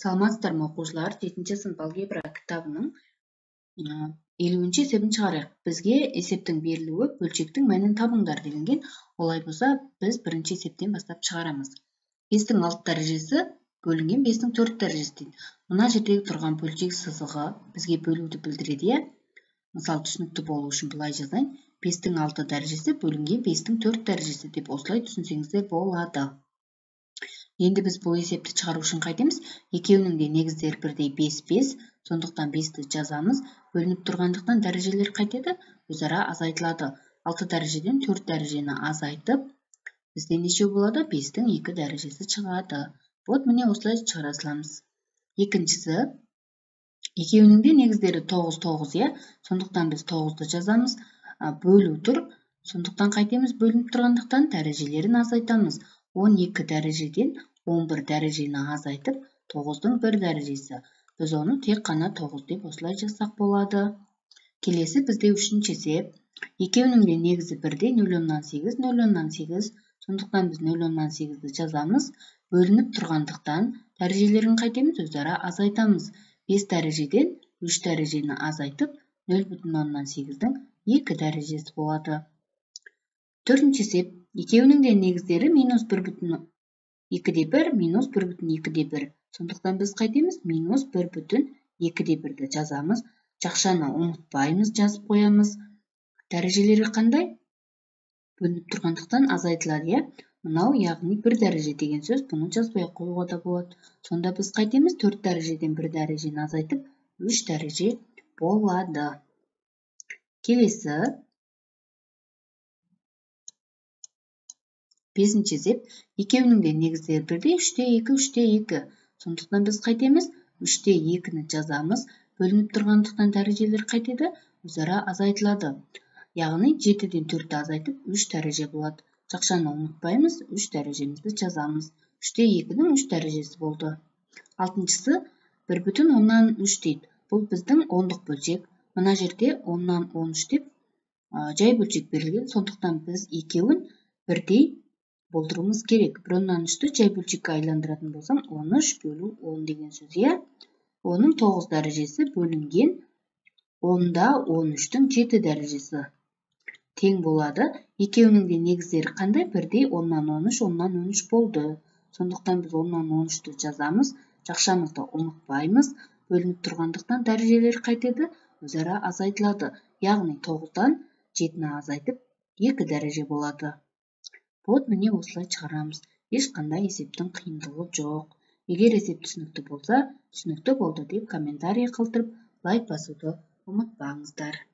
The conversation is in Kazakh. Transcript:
Саламатсыздарбы окуучулар, 7 сынып алгебра китабынын 50 эсебин чыгарайык. Бизге эсептин берилүүгө бөлчөктүн мәнин табыңдар делинген. Олай болсо, биз биринчи эсептен баштап чыгарамыз. 5-тин 6 дарежеси бөлүнгөн 5-тин 4 дарежеси дейт. Мына жердеги турган бөлчек сызыгы бизге бөлүүдү билдирет, э? Мисалы түшүнүктүү болуу үчүн былай жазайын. 5-тин 6 дарежеси бөлүнгөн 5-тин 4 дарежеси деп осулай түшүнсөңүздөр болот. Енді біз бұл есепті шығару үшін қайтеміз? Екеуінің де негіздері бірдей 5-5, сондықтан 5-ті жазамыз. Бөлініп тұрғандықтан дәрежелер қайтеді? Өзара азайтылады. 6 дәрежеден 4 дәрежені азайтып, бізде неше болады? 5-тің 2 дәрежесі шығады. Вот міне осылай шығара саламыз. Екіншісі, екеуінің де негіздері 9-9, е? Сондықтан біз 9-ды жазамыз. Бөлу тұр. Сондықтан қайтеміз? Бөлініп тұрғандықтан дәрежелерін азайтамыз. 12 дәрежеден 11 дәрежені азайтып, 9-дың 1 дәрежесі. Біз оны тек қана 9 деп осылай жазсақ болады. Келесі бізде үшінші есеп. Екеуінің де негізі бірдей 0,8, 0,8. Сондықтан біз 0,8-ді жазамыз. Бөлініп тұрғандықтан дәрежелерін қайтеміз, өзара азайтамыз. 5 дәрежеден 3 дәрежені азайтып, 0,8-дің 2 дәрежесі болады. Төртінші есеп. Екеуінің де негіздері минус 1,2-1, минус 1,2-1. Сондықтан біз қайтеміз? Минус 1,2-1-ді жазамыз. Жақшаны ұмытпаймыз, жазып қоямыз. Дәрежелері қандай? Бөлініп тұрғандықтан азайтылады, е? Мынау яғни 1 дәреже деген сөз, бұны жазбай қоюға да болады. Сонда біз қайтеміз? 4 дәрежеден 1 дәрежені азайтып, 3 дәреже болады. Келесі 5-ші есеп. Екеуінің де негіздері бірдей 3-2, 3-2. Сондықтан біз қайтеміз? 3-2-ні жазамыз. Бөлініп тұрғандықтан дәрежелер қайтеді? Өзара азайтылады. Яғни 7-ден 4-ті азайтып 3 дәреже болады. Жақшаны ұмытпаймыз, 3 дәрежемізді жазамыз. 3-2-дің 3 дәрежесі болды. Алтыншысы 1,10-3 дейді. Бұл біздің ондық бөлчек. Мына жерде 10-13 деп жай бөлчек берілген. Сондықтан біз екеуін бірдей болдыруымыз керек. 1,3-ті жай бөлчекке айландыратын болсам, 13/10 деген сөз, е? Оның 9 дәрежесі бөлінген 10-13-тің 7 дәрежесі тең болады. Екеуінің де негіздері қандай? Бірдей 10-13, 10-13 болды. Сондықтан біз 10-13-ті жазамыз. Жақшамызды ұмытпаймыз. Бөлініп тұрғандықтан дәрежелер қайтеді? Өзара азайтылады. Яғни 9-дан 7-ні азайтып 2 дәреже болады. Вот міне осылай шығарамыз. Ешқандай есептің қиындығы жоқ. Егер есеп түсінікті болса, түсінікті болды деп комментарий қалдырып, лайк басуды ұмытпаңыздар.